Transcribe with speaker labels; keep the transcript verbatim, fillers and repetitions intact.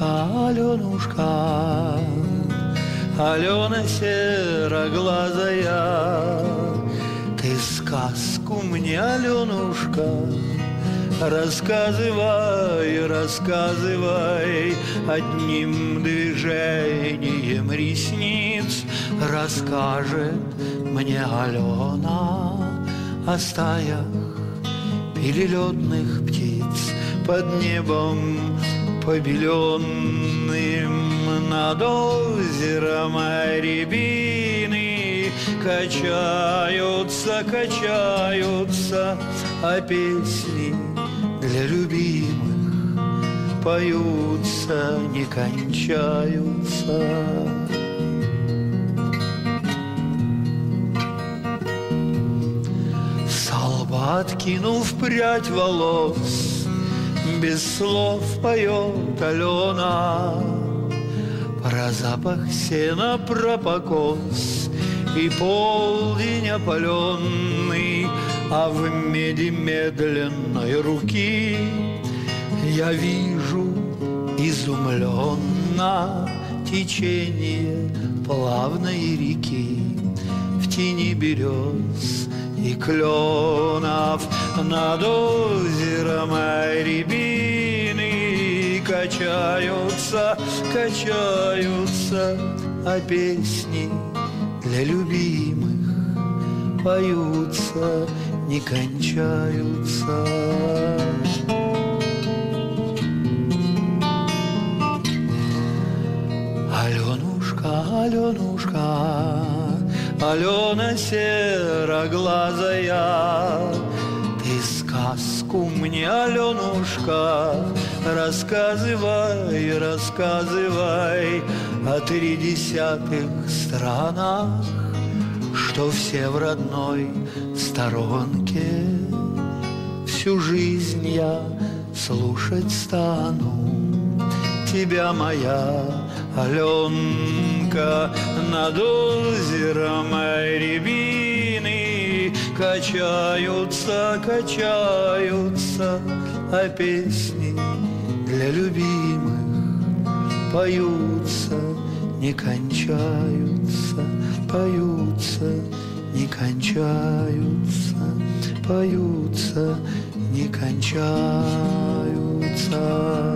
Speaker 1: Аленушка, Алена сероглазая, ты сказку мне, Аленушка, рассказывай, рассказывай, одним движением ресниц расскажет мне Алена о стаях перелетных птиц под небом побеленным, над озером рябины качаются, качаются, а песни для любимых поются, не кончаются. Откинув прядь волос, без слов поет Алена про запах сена, про покос и полдень опаленный, а в меди медленной руки я вижу изумленно течение плавной реки в тени берез и кленов над озером рябины качаются, качаются, а песни для любимых поются, не кончаются. Аленушка, Аленушка, Алена сероглазая, ты сказку мне, Аленушка, рассказывай, рассказывай о тридесятых странах, что все в родной сторонке. Всю жизнь я слушать стану тебя, моя Аленка, над озером рябины качаются, качаются, а песни для любимых поются, не кончаются, поются, не кончаются, поются, не кончаются.